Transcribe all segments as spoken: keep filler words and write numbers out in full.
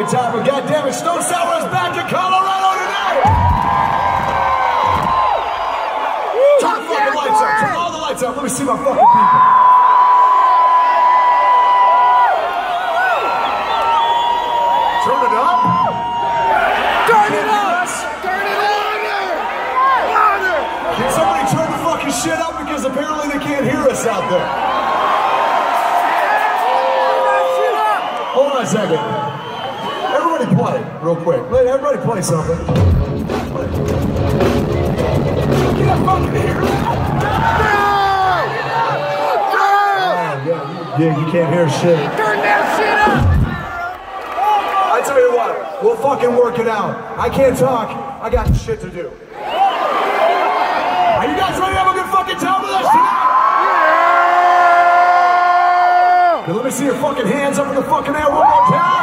time, but goddammit, Stone Sour is back in Colorado tonight! Turn the fucking lights up, turn all the lights up, let me see my fucking people. Turn it up? Turn it up! Turn it up! Can somebody turn the fucking shit up, because apparently they can't hear us out there. Hold on a second. Everybody play, real quick. Let everybody play something. Get up fucking here. Yeah, yeah, you can't hear shit. Turn that shit up! I tell you what, we'll fucking work it out. I can't talk, I got shit to do. Are you guys ready to have a good fucking time with us tonight? Okay, let me see your fucking hands up in the fucking air one more time.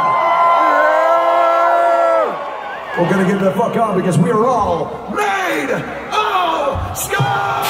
We're gonna get the fuck on because we are all made of skull!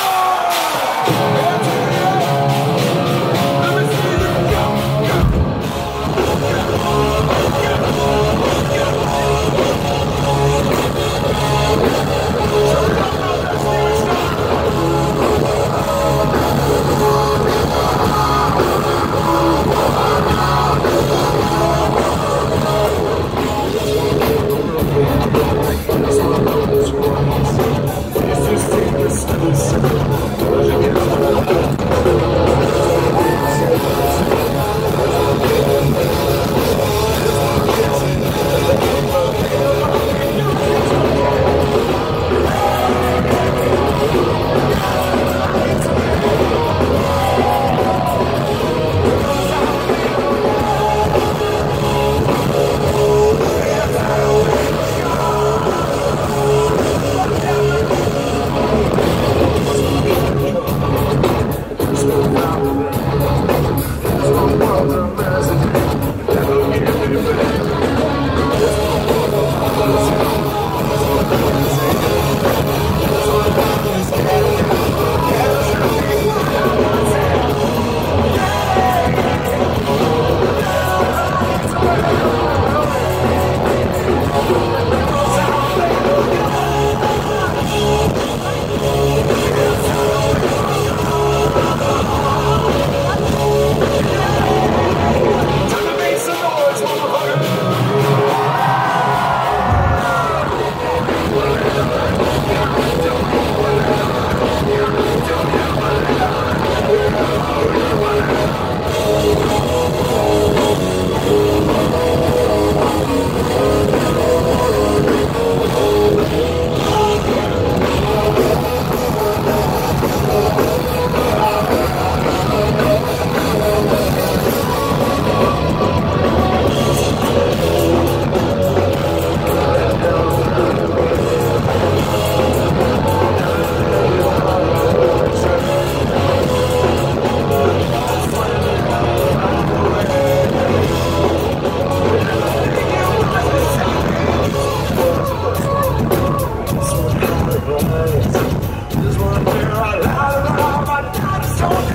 Just wanna hear a lot, a lot, a lot, a lot,